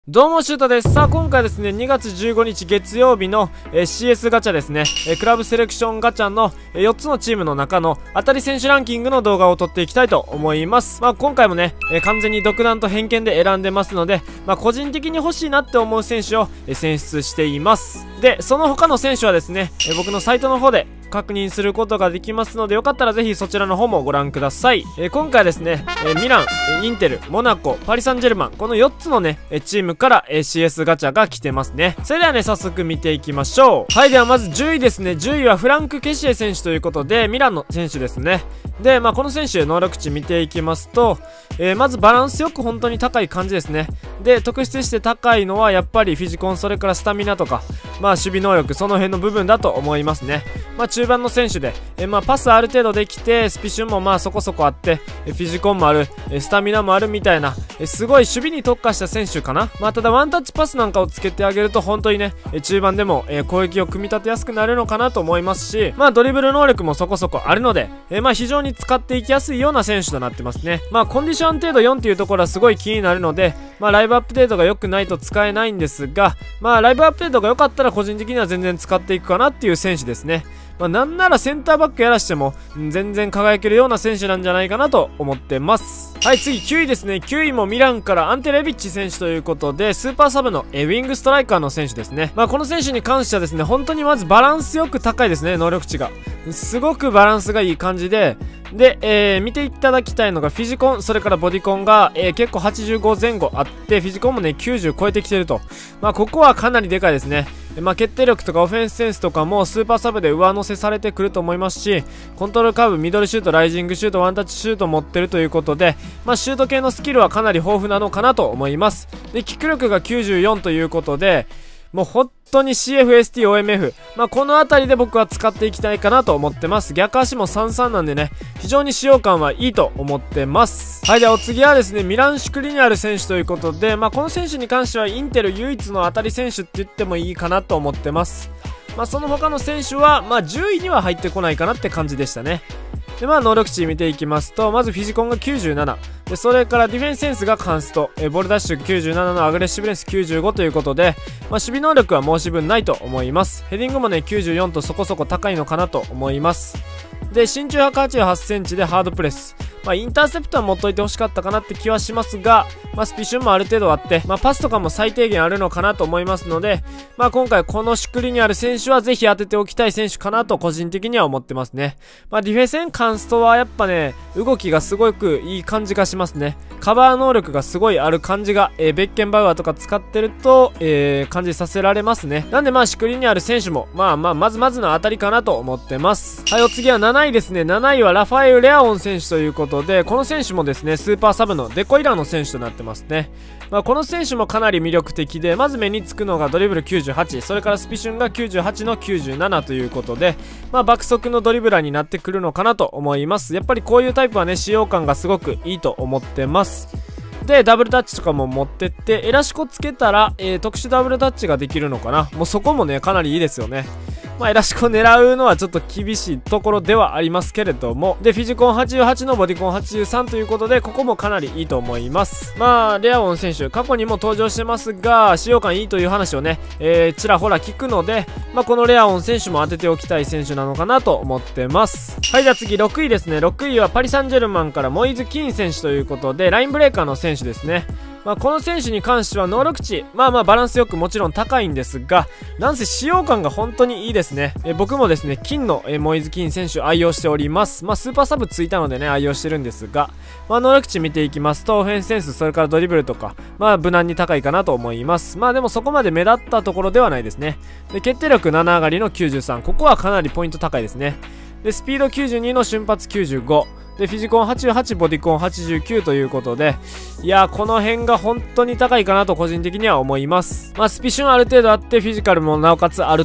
どうもシュートです。さあ今回ですね2月15日月曜日の、CS ガチャですね、クラブセレクションガチャの、4つのチームの中の当たり選手ランキングの動画を撮っていきたいと思います。今回もね、完全に独断と偏見で選んでますので、個人的に欲しいなって思う選手を、選出しています。でその他の選手はですね、僕のサイトの方で確認することができますので、よかったらぜひそちらの方もご覧ください。今回はですね、ミラン、インテル、モナコ、パリ・サンジェルマン、この4つのねチームから、CS ガチャが来てますね。それではね早速見ていきましょう。はい、ではまず10位ですね。10位はフランク・ケシエ選手ということで、ミランの選手ですね。でこの選手能力値見ていきますと、まずバランスよく本当に高い感じですね。で特筆して高いのはやっぱりフィジコン、それからスタミナとか守備能力、その辺の部分だと思いますね。中盤の選手で、パスある程度できて、スピシュンもそこそこあって、フィジコンもある、スタミナもあるみたいな、すごい守備に特化した選手かな。ただワンタッチパスなんかをつけてあげると本当にね中盤でも、攻撃を組み立てやすくなるのかなと思いますし、ドリブル能力もそこそこあるので、非常に使っていきやすいような選手となってますね。コンディション程度4っていうところはすごい気になるので、ライブアップデートが良くないと使えないんですが、ライブアップデートが良かったら個人的には全然使っていくかなっていう選手ですね。なんならセンターバックやらしても全然輝けるような選手なんじゃないかなと思ってます。はい、次9位ですね。9位もミランからアンテレビッチ選手ということで、スーパーサブのウィングストライカーの選手ですね。この選手に関してはですね、本当にまずバランスよく高いですね。能力値がすごくバランスがいい感じで、見ていただきたいのがフィジコン、それからボディコンが、結構85前後あって、フィジコンもね90超えてきてると。ここはかなりでかいですね。決定力とかオフェンスセンスとかもスーパーサブで上乗せされてくると思いますし、コントロールカーブ、ミドルシュート、ライジングシュート、ワンタッチシュート持ってるということで、シュート系のスキルはかなり豊富なのかなと思います。でキック力が94ということで、もう本当に CF、ST、OMF、この辺りで僕は使っていきたいかなと思ってます。逆足も33なんでね、非常に使用感はいいと思ってます。はい、ではお次はですね、ミラン・シュクリニャル選手ということで、この選手に関してはインテル唯一の当たり選手って言ってもいいかなと思ってます。その他の選手は、10位には入ってこないかなって感じでしたね。で能力値見ていきますと、まずフィジコンが97で、それからディフェンスセンスがカンスト、ボールダッシュ97のアグレッシブレンス95ということで、守備能力は申し分ないと思います。ヘディングもね94とそこそこ高いのかなと思います。で身長188センチでハードプレス、インターセプトは持っといてほしかったかなって気はしますが、スピシュンもある程度あって、パスとかも最低限あるのかなと思いますので、今回このシュクリニャル選手はぜひ当てておきたい選手かなと個人的には思ってますね。ディフェンスカンストはやっぱね動きがすごくいい感じがしますね。カバー能力がすごいある感じが、ベッケンバウアーとか使ってると、感じさせられますね。なんでシュクリニャル選手もまずまずの当たりかなと思ってます。はい、お次は7位ですね。7位はラファエル・レアオン選手ということで、この選手もですねスーパーサブのデコイラーの選手となってますね。この選手もかなり魅力的で、まず目につくのがドリブル98、それからスピシュンが98の97ということで、爆速のドリブラーになってくるのかなと思います。やっぱりこういうタイプはね使用感がすごくいいと思ってます。でダブルタッチとかも持ってって、エラシコつけたら、特殊ダブルタッチができるのかな。もうそこもねかなりいいですよね。エラシコ狙うのはちょっと厳しいところではありますけれども、でフィジコン88のボディコン83ということで、ここもかなりいいと思います。レアオン選手過去にも登場してますが、使用感いいという話をね、ちらほら聞くので、このレアオン選手も当てておきたい選手なのかなと思ってます。はい、じゃあ次6位ですね。6位はパリ・サンジェルマンからモイズ・キーン選手ということで、ラインブレーカーの選手ですね。この選手に関しては能力値バランスよくもちろん高いんですが、なんせ使用感が本当にいいですね。僕もですね金のモイズ・キーン選手愛用しております。スーパーサブついたのでね愛用してるんですが、能力値見ていきますとオフェンスセンス、それからドリブルとか無難に高いかなと思います。でもそこまで目立ったところではないですね。で決定力7上がりの93、ここはかなりポイント高いですね。でスピード92の瞬発95でフィジコン88、ボディコン89ということで、いやこの辺が本当に高いかなと個人的には思います。スピシュンある程度あって、フィジカルもなおかつあると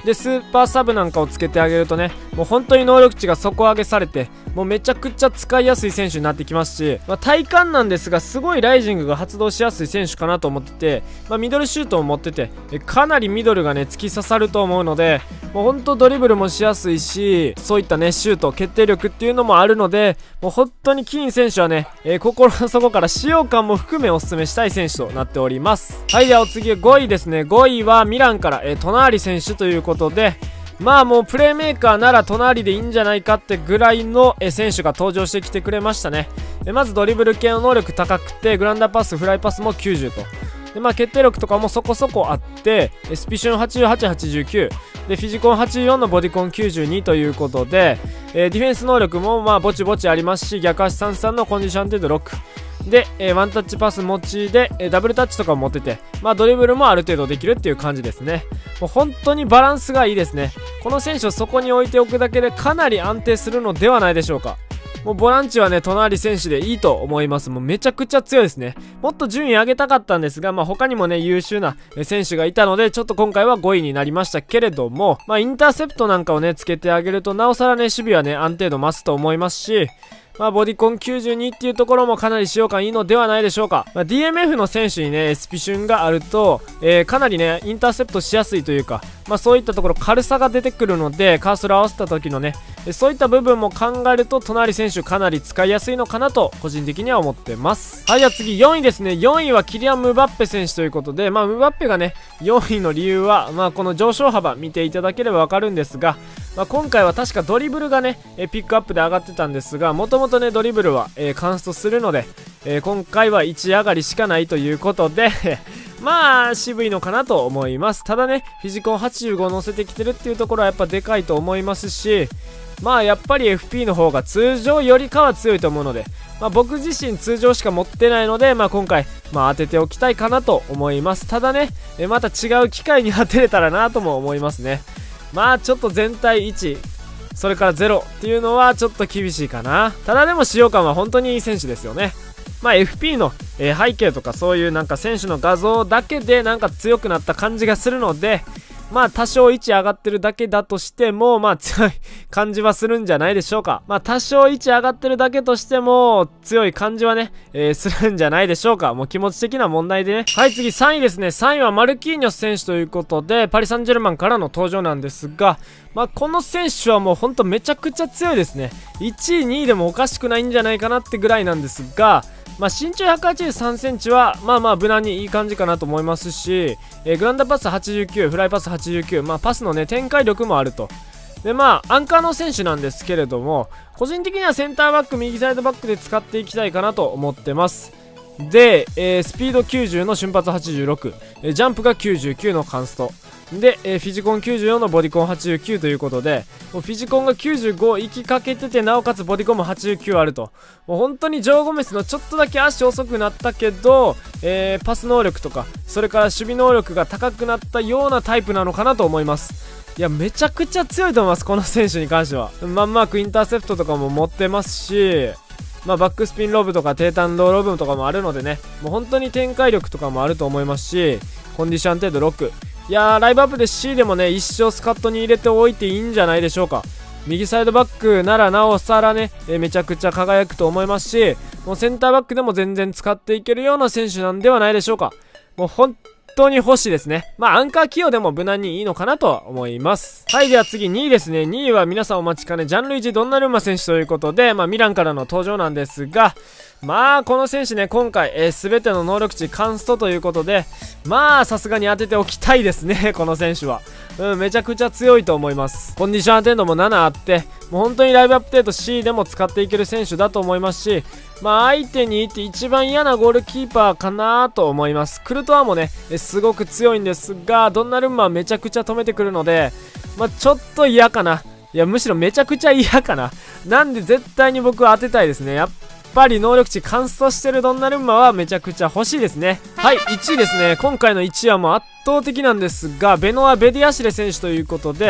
でスーパーサブなんかをつけてあげるとね、もう本当に能力値が底上げされて、もうめちゃくちゃ使いやすい選手になってきますし、体感なんですがすごいライジングが発動しやすい選手かなと思ってて、ミドルシュートを持ってて、かなりミドルがね突き刺さると思うので、もう本当ドリブルもしやすいし、そういったねシュート決定力っていうのもあるので、もう本当にキーン選手はね、心の底から使用感も含めおすすめしたい選手となっております。はい、ではお次5位ですね。5位はミランから、トナーリ選手ということで、もうプレーメーカーなら隣でいいんじゃないかってぐらいの選手が登場してきてくれましたね。まずドリブル系の能力高くて、グランダーパスフライパスも90と、で決定力とかもそこそこあって、スピシュン88、89でフィジコン84のボディコン92ということで、ディフェンス能力もぼちぼちありますし、逆足33のコンディション程度6で、ワンタッチパス持ちで、ダブルタッチとかも持ってて、ドリブルもある程度できるっていう感じですね。もう本当にバランスがいいですね。この選手をそこに置いておくだけでかなり安定するのではないでしょうか。もうボランチはね、隣選手でいいと思います。もうめちゃくちゃ強いですね。もっと順位上げたかったんですが、他にもね、優秀な選手がいたので、ちょっと今回は5位になりましたけれども、インターセプトなんかをね、つけてあげると、なおさらね、守備はね、安定度増すと思いますし、ボディコン92っていうところもかなり使用感いいのではないでしょうか。DMF の選手にね、スピシュンがあると、かなりね、インターセプトしやすいというか、そういったところ軽さが出てくるので、カーソル合わせた時のね、そういった部分も考えると、隣選手かなり使いやすいのかなと、個人的には思ってます。はい、じゃあ次4位ですね。4位はキリアン・ムバッペ選手ということで、ムバッペがね、4位の理由は、この上昇幅見ていただければわかるんですが、今回は確かドリブルがね、ピックアップで上がってたんですが、もともとね、ドリブルは、カンストするので、今回は1上がりしかないということで、渋いのかなと思います。ただね、フィジコン85乗せてきてるっていうところはやっぱでかいと思いますし、やっぱり FP の方が通常よりかは強いと思うので、僕自身通常しか持ってないので、今回、当てておきたいかなと思います。ただね、また違う機会に当てれたらなとも思いますね。ちょっと全体1、それから0っていうのはちょっと厳しいかな。ただでも使用感は本当にいい選手ですよね。FP の、背景とかそういうなんか選手の画像だけでなんか強くなった感じがするので、多少位置上がってるだけだとしても、強い感じはするんじゃないでしょうか。多少位置上がってるだけとしても、強い感じはね、するんじゃないでしょうか。もう気持ち的な問題でね。はい、次3位ですね。3位はマルキーニョス選手ということで、パリ・サンジェルマンからの登場なんですが、この選手はもうほんとめちゃくちゃ強いですね。1位、2位でもおかしくないんじゃないかなってぐらいなんですが、身長183センチは無難にいい感じかなと思いますし、グランダパス89、フライパス89、パスのね展開力もあると。でアンカーの選手なんですけれども、個人的にはセンターバック右サイドバックで使っていきたいかなと思ってます。で、スピード90の瞬発86、ジャンプが99のカンストで、フィジコン94のボディコン89ということで、もうフィジコンが95行きかけてて、なおかつボディコンも89あると。もう本当にジョー・ゴメスのちょっとだけ足遅くなったけど、パス能力とかそれから守備能力が高くなったようなタイプなのかなと思います。いや、めちゃくちゃ強いと思います、この選手に関しては。マークインターセプトとかも持ってますし、バックスピンロブとか低弾道ロブとかもあるのでね、もう本当に展開力とかもあると思いますし、コンディション程度6。いやー、ライブアップで C でもね、一生スカットに入れておいていいんじゃないでしょうか。右サイドバックならなおさらね、めちゃくちゃ輝くと思いますし、もうセンターバックでも全然使っていけるような選手なんではないでしょうか。もう本当に欲しいですね。アンカー起用でも無難にいいのかなとは思います。はい、では次2位ですね。2位は皆さんお待ちかね、ジャンルイジ・ドンナルンマ選手ということで、ミランからの登場なんですが、この選手ね、今回、全ての能力値カンストということで、さすがに当てておきたいですね、この選手は。めちゃくちゃ強いと思います。コンディション程度も7あって、もう本当にライブアップデート C でも使っていける選手だと思いますし、相手にいて一番嫌なゴールキーパーかなと思います。クルトワもね、すごく強いんですが、ドンナルンマはめちゃくちゃ止めてくるので、ちょっと嫌かな。いや、むしろめちゃくちゃ嫌かな。なんで絶対に僕は当てたいですね。やっぱり能力値カンストしてるドンナルンマはめちゃくちゃ欲しいですね。はい、1位ですね。今回の1位はもう圧倒的なんですが、ベノア・ベディアシレ選手ということで、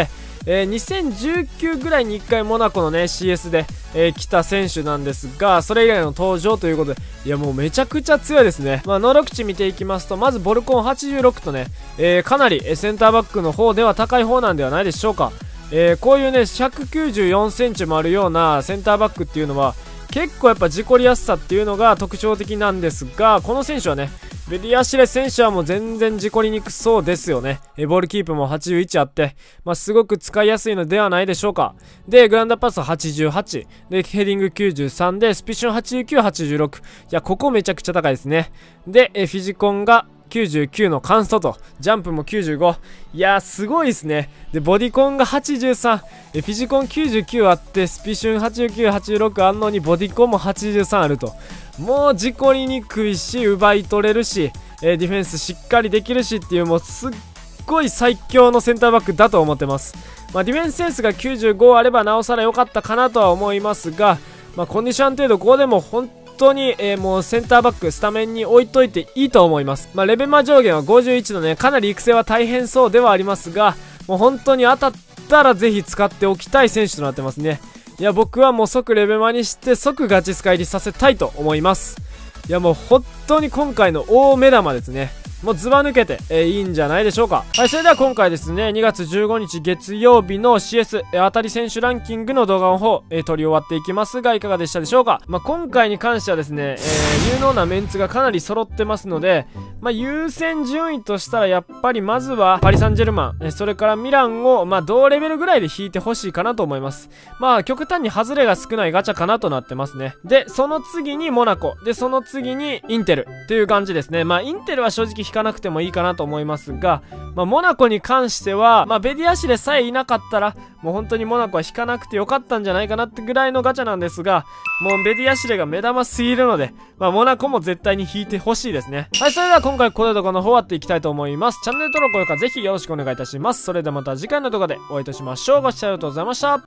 2019ぐらいに1回モナコのね CS で、来た選手なんですが、それ以来の登場ということで、いやもうめちゃくちゃ強いですね。能力値見ていきますと、まずボルコン86とね、かなりセンターバックの方では高い方なんではないでしょうか。こういうね194センチもあるようなセンターバックっていうのは結構やっぱ事故りやすさっていうのが特徴的なんですが、この選手はねベリアシレ選手はもう全然事故りにくそうですよね。ボールキープも81あって、すごく使いやすいのではないでしょうか。で、グランダパス88。で、ヘディング93で、スピション89、86。いや、ここめちゃくちゃ高いですね。で、フィジコンが99のカンストと、ジャンプも95。いやー、すごいですね。で、ボディコンが83。フィジコン99あって、スピシュン89、86あんのに、ボディコンも83あると。もう事故りにくいし、奪い取れるし、ディフェンスしっかりできるしっていう、もうすっごい最強のセンターバックだと思ってます。ディフェンスセンスが95あればなおさら良かったかなとは思いますが、コンディション程度ここでも本当に、もうセンターバックスタメンに置いといていいと思います。レベマ上限は51のね、かなり育成は大変そうではありますが、もう本当に当たったらぜひ使っておきたい選手となってますね。いや、僕はもう即レベマにして即ガチスカ入りさせたいと思います。いや、もう本当に今回の大目玉ですね。もうズバ抜けて、いいんじゃないでしょうか。はい、それでは今回ですね、2月15日月曜日の CS、当たり選手ランキングの動画の方、撮り終わっていきますが、いかがでしたでしょうか。今回に関してはですね、有能なメンツがかなり揃ってますので、優先順位としたらやっぱりまずはパリ・サンジェルマン、それからミランを、同レベルぐらいで引いてほしいかなと思います。極端に外れが少ないガチャかなとなってますね。で、その次にモナコ。で、その次にインテル。という感じですね。インテルは正直引かなくてもいいかなと思いますが、モナコに関しては、ベディアシレさえいなかったら、もう本当にモナコは引かなくてよかったんじゃないかなってぐらいのガチャなんですが、もうベディアシレが目玉すぎるので、モナコも絶対に引いてほしいですね。はい、それでは今回この動画の方終わっていきたいと思います。チャンネル登録、高評価ぜひよろしくお願いいたします。それではまた次回の動画でお会いいたしましょう。ご視聴ありがとうございました。